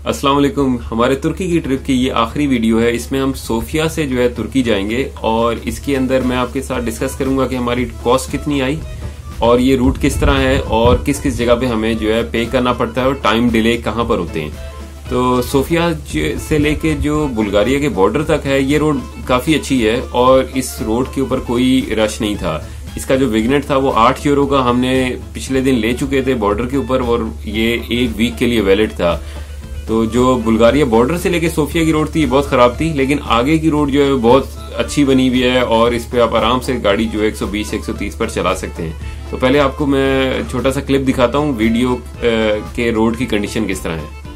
अस्सलाम वालेकुम। हमारे तुर्की की ट्रिप की ये आखिरी वीडियो है। इसमें हम सोफिया से जो है तुर्की जाएंगे और इसके अंदर मैं आपके साथ डिस्कस करूंगा कि हमारी कॉस्ट कितनी आई और ये रूट किस तरह है और किस किस जगह पे हमें जो है पे करना पड़ता है और टाइम डिले कहाँ पर होते हैं। तो सोफिया से लेके जो बुल्गारिया के बॉर्डर तक है ये रोड काफी अच्छी है और इस रोड के ऊपर कोई रश नहीं था। इसका जो विगनेट था वो 8 यूरो का हमने पिछले दिन ले चुके थे बॉर्डर के ऊपर और ये 1 वीक के लिए वैलिड था। तो जो बुल्गारिया बॉर्डर से लेके सोफिया की रोड थी ये बहुत खराब थी, लेकिन आगे की रोड जो है बहुत अच्छी बनी हुई है और इस पे आप आराम से गाड़ी जो है 120-130 पर चला सकते हैं। तो पहले आपको मैं छोटा सा क्लिप दिखाता हूँ वीडियो के रोड की कंडीशन किस तरह है।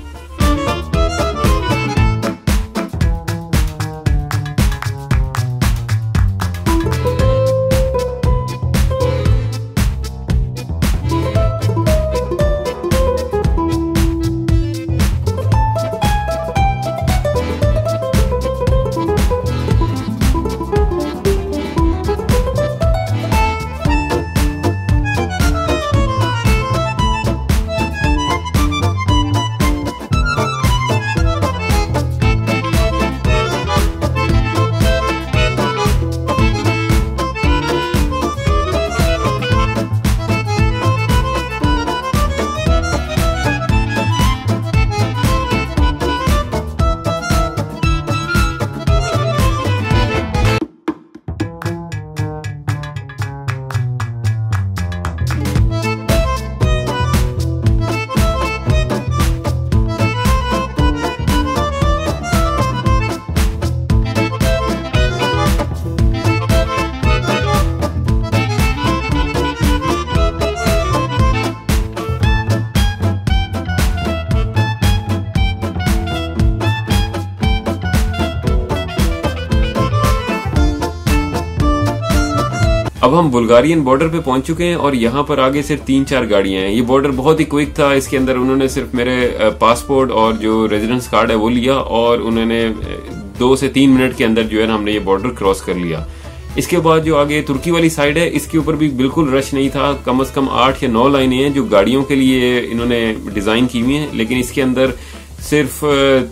अब हम बुल्गारियन बॉर्डर पे पहुंच चुके हैं और यहाँ पर आगे सिर्फ 3-4 गाड़ियां हैं। ये बॉर्डर बहुत ही क्विक था। इसके अंदर उन्होंने सिर्फ मेरे पासपोर्ट और जो रेजिडेंस कार्ड है वो लिया और उन्होंने 2 से 3 मिनट के अंदर जो है हमने ये बॉर्डर क्रॉस कर लिया। इसके बाद जो आगे तुर्की वाली साइड है इसके ऊपर भी बिल्कुल रश नहीं था। कम से कम 8 या 9 लाइनें हैं जो गाड़ियों के लिए इन्होंने डिजाइन की हुई हैं, लेकिन इसके अंदर सिर्फ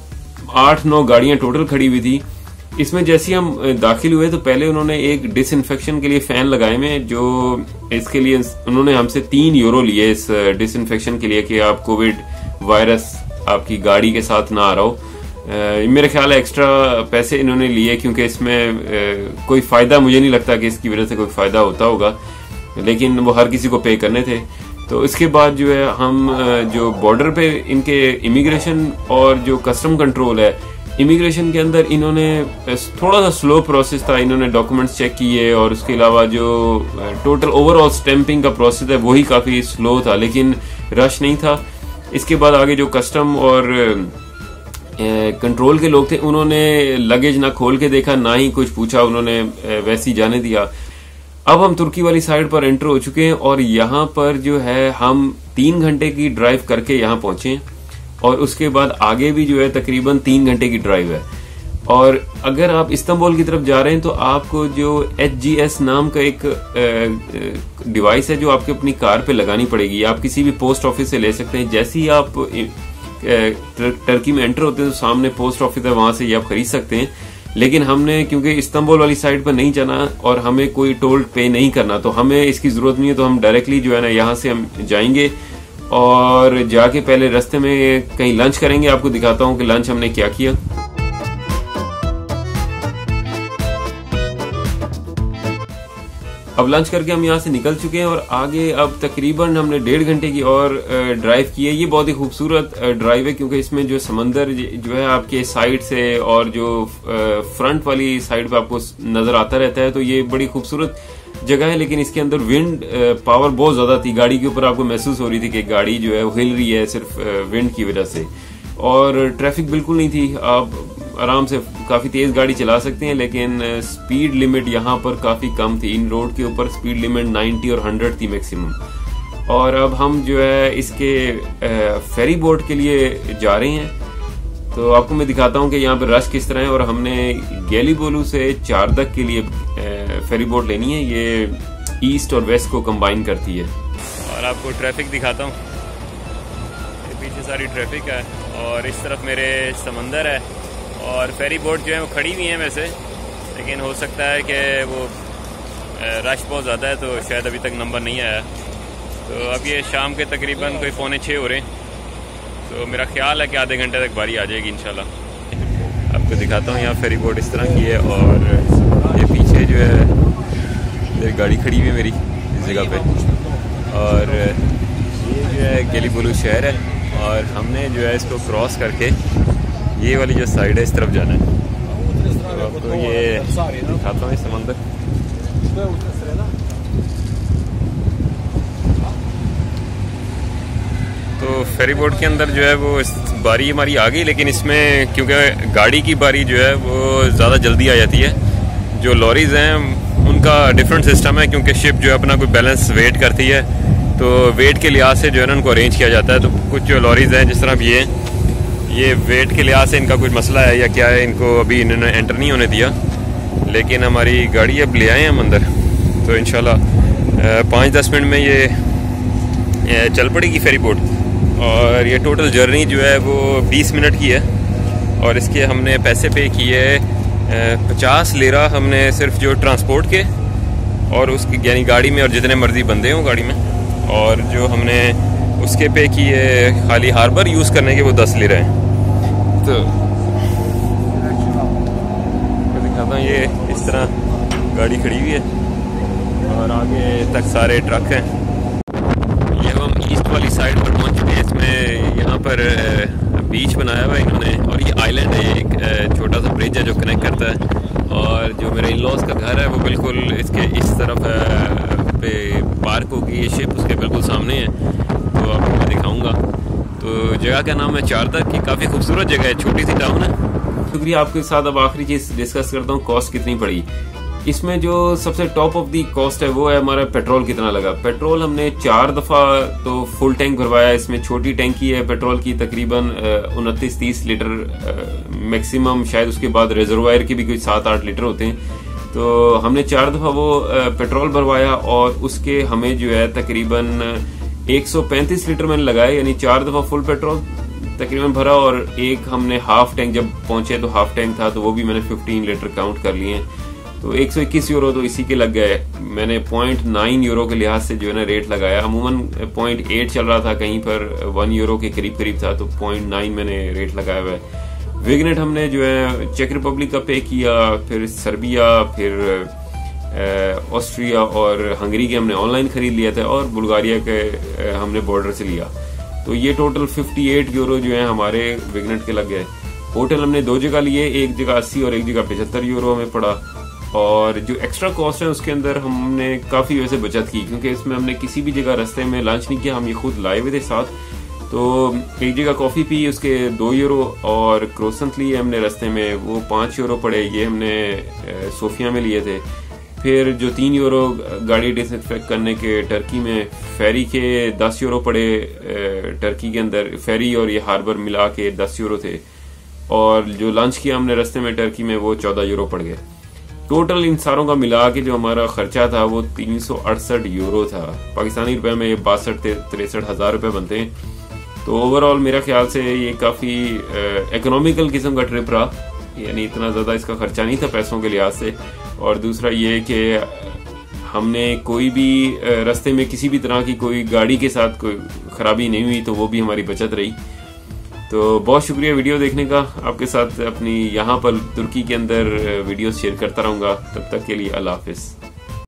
8-9 गाड़ियां टोटल खड़ी हुई थी। इसमें जैसे हम दाखिल हुए तो पहले उन्होंने एक डिसइंफेक्शन के लिए फैन लगाए हुए, जो इसके लिए उन्होंने हमसे 3 यूरो लिए इस डिसइंफेक्शन के लिए कि आप कोविड वायरस आपकी गाड़ी के साथ ना आ रहा हो। मेरे ख्याल है एक्स्ट्रा पैसे इन्होंने लिए क्योंकि इसमें कोई फायदा मुझे नहीं लगता कि इसकी वजह से कोई फायदा होता होगा, लेकिन वो हर किसी को पे करने थे। तो इसके बाद जो है हम जो बॉर्डर पे इनके इमिग्रेशन और जो कस्टम कंट्रोल है, इमिग्रेशन के अंदर इन्होंने थोड़ा सा स्लो प्रोसेस था। इन्होंने डॉक्यूमेंट्स चेक किए और उसके अलावा जो टोटल ओवरऑल स्टैंपिंग का प्रोसेस है वही काफी स्लो था, लेकिन रश नहीं था। इसके बाद आगे जो कस्टम और कंट्रोल के लोग थे उन्होंने लगेज ना खोल के देखा ना ही कुछ पूछा, उन्होंने वैसे ही जाने दिया। अब हम तुर्की वाली साइड पर एंटर हो चुके हैं और यहाँ पर जो है हम 3 घंटे की ड्राइव करके यहाँ पहुंचे और उसके बाद आगे भी जो है तकरीबन 3 घंटे की ड्राइव है। और अगर आप इस्तांबुल की तरफ जा रहे हैं तो आपको जो HGS नाम का एक डिवाइस है जो आपके अपनी कार पे लगानी पड़ेगी। आप किसी भी पोस्ट ऑफिस से ले सकते हैं। जैसे ही आप टर्की में एंटर होते हैं तो सामने पोस्ट ऑफिस है, वहां से ये आप खरीद सकते हैं। लेकिन हमने क्योंकि इस्तांबुल वाली साइड पर नहीं जाना और हमें कोई टोल पे नहीं करना तो हमें इसकी जरूरत नहीं है, तो हम डायरेक्टली जो है ना यहाँ से हम जाएंगे और जाके पहले रास्ते में कहीं लंच करेंगे। आपको दिखाता हूँ कि लंच हमने क्या किया। अब लंच करके हम यहाँ से निकल चुके हैं और आगे अब तकरीबन हमने 1.5 घंटे की और ड्राइव की है। ये बहुत ही खूबसूरत ड्राइव है क्योंकि इसमें जो समंदर जो है आपके साइड से और जो फ्रंट वाली साइड पे आपको नजर आता रहता है, तो ये बड़ी खूबसूरत जगह है। लेकिन इसके अंदर विंड पावर बहुत ज्यादा थी। गाड़ी के ऊपर आपको महसूस हो रही थी कि गाड़ी जो है हिल रही है सिर्फ विंड की वजह से, और ट्रैफिक बिल्कुल नहीं थी। आप आराम से काफी तेज गाड़ी चला सकते हैं, लेकिन स्पीड लिमिट यहाँ पर काफी कम थी। इन रोड के ऊपर स्पीड लिमिट 90 और 100 थी मैक्सिमम। और अब हम जो है इसके फेरी बोट के लिए जा रहे हैं। तो आपको मैं दिखाता हूँ कि यहाँ पे रश किस तरह है। और हमने गेलीबोलू से चारदक के लिए फेरी बोट लेनी है। ये ईस्ट और वेस्ट को कंबाइन करती है। और आपको ट्रैफिक दिखाता हूँ, पीछे सारी ट्रैफिक है और इस तरफ मेरे समंदर है और फेरी बोट जो है वो खड़ी हुई है वैसे, लेकिन हो सकता है कि वो रश बहुत ज़्यादा है तो शायद अभी तक नंबर नहीं आया। तो अब ये शाम के तकरीबन कोई 5:45 हो रहे हैं, तो मेरा ख्याल है कि आधे घंटे तक बारी आ जाएगी इंशाल्लाह। आपको दिखाता हूँ, यहाँ फेरी बोट इस तरह की है और ये पीछे जो है मेरी गाड़ी खड़ी हुई है मेरी इस जगह पे, और ये जो है गेलीबुलू शहर है और हमने जो है इसको क्रॉस करके ये वाली जो साइड है इस तरफ जाना है। तो आपको ये दिखाता हूँ समंदर। तो फेरी बोट के अंदर जो है वो बारी हमारी आ गई, लेकिन इसमें क्योंकि गाड़ी की बारी जो है वो ज़्यादा जल्दी आ जाती है। जो लॉरीज़ हैं उनका डिफरेंट सिस्टम है, क्योंकि शिप जो है अपना कोई बैलेंस वेट करती है, तो वेट के लिहाज से जो है ना उनको अरेंज किया जाता है। तो कुछ जो लॉरीज़ हैं जिस तरह ये वेट के लिहाज से इनका कुछ मसला है या क्या है, इनको अभी इन्होंने एंटर नहीं होने दिया, लेकिन हमारी गाड़ी अब ले आए हैं हम अंदर। तो इंशाल्लाह 5-10 मिनट में ये चल पड़ेगी फेरी बोट। और ये टोटल जर्नी जो है वो 20 मिनट की है और इसके हमने पैसे पे किए 50 लिरा हमने सिर्फ जो ट्रांसपोर्ट के और उसकी यानी गाड़ी में और जितने मर्जी बंदे हों गाड़ी में, और जो हमने उसके पे किए खाली हार्बर यूज़ करने के वो 10 लिरा हैं। तो मैं दिखाता हूँ, ये इस तरह गाड़ी खड़ी हुई है और आगे तक सारे ट्रक हैं। ये हम ईस्ट वाली साइड पर पहुँच चुके हैं। इसमें यहाँ पर बीच बनाया हुआ है इन्होंने और ये आइलैंड है, एक छोटा सा ब्रिज है जो कनेक्ट करता है। और जो मेरे इन-लॉज का घर है वो बिल्कुल इसके इस तरफ पे पार्क होगी ये शिप, उसके बिल्कुल सामने है, तो आपको मैं दिखाऊंगा। तो जगह का नाम है चारतक की, काफ़ी खूबसूरत जगह है, छोटी सी टाउन है। शुक्रिया। आपके साथ अब आखिरी चीज़ डिस्कस करता हूँ, कॉस्ट कितनी पड़ी। इसमें जो सबसे टॉप ऑफ दी कॉस्ट है वो है हमारा पेट्रोल कितना लगा। पेट्रोल हमने 4 दफ़ा तो फुल टैंक भरवाया। इसमें छोटी टैंकी है पेट्रोल की, तकरीबन 29-30 लीटर मैक्सिमम, शायद उसके बाद रिजर्वायर के भी कुछ 7-8 लीटर होते हैं। तो हमने 4 दफ़ा वो पेट्रोल भरवाया और उसके हमें जो है तकरीबन 135 लीटर मैंने लगाया, यानी 4 दफ़ा फुल पेट्रोल तकरीबन भरा और एक हमने हाफ टैंक, जब पहुंचे तो हाफ टैंक था तो वो भी मैंने 15 लीटर काउंट कर लिए। तो 121 यूरो तो इसी के लग गए। मैंने 0.9 यूरो के लिहाज से जो है ना रेट लगाया। अमूमन 0.8 चल रहा था, कहीं पर 1 यूरो के करीब करीब था, तो 0.9 मैंने रेट लगाया हुआ है। विगनेट हमने जो है चेक रिपब्लिक का पे किया, फिर सर्बिया, फिर ऑस्ट्रिया और हंगरी के हमने ऑनलाइन खरीद लिया था और बुल्गारिया के हमने बॉर्डर से लिया। तो ये टोटल 58 यूरो जो है हमारे विगनेट के लग गए। होटल हमने 2 जगह लिए, एक जगह 80 और एक जगह 75 यूरो हमें पड़ा। और जो एक्स्ट्रा कॉस्ट है उसके अंदर हमने काफ़ी वैसे बचत की, क्योंकि इसमें हमने किसी भी जगह रास्ते में लंच नहीं किया, हम ये खुद लाए हुए थे साथ। तो एक जगह कॉफ़ी पी, उसके 2 यूरो, और क्रोसेंट लिए हमने रास्ते में, वो 5 यूरो पड़े। ये हमने सोफिया में लिए थे। फिर जो 3 यूरो गाड़ी डिसइंफेक्ट करने के टर्की में, फेरी के 10 यूरो पड़े टर्की के अंदर, फेरी और ये हार्बर मिला के 10 यूरो थे। और जो लंच किया हमने रास्ते में टर्की में वो 14 यूरो पड़ गए। टोटल इन सारों का मिला के जो हमारा खर्चा था वो 368 यूरो था। पाकिस्तानी रुपए में 62-63 हज़ार रुपये बनते हैं। तो ओवरऑल मेरा ख्याल से ये काफ़ी इकोनॉमिकल किस्म का ट्रिप रहा, यानी इतना ज़्यादा इसका खर्चा नहीं था पैसों के लिहाज से। और दूसरा ये कि हमने कोई भी रास्ते में किसी भी तरह की कोई गाड़ी के साथ कोई ख़राबी नहीं हुई, तो वो भी हमारी बचत रही। तो बहुत शुक्रिया वीडियो देखने का। आपके साथ अपनी यहाँ पर तुर्की के अंदर वीडियोस शेयर करता रहूँगा। तब तक के लिए अल्लाह हाफिज़।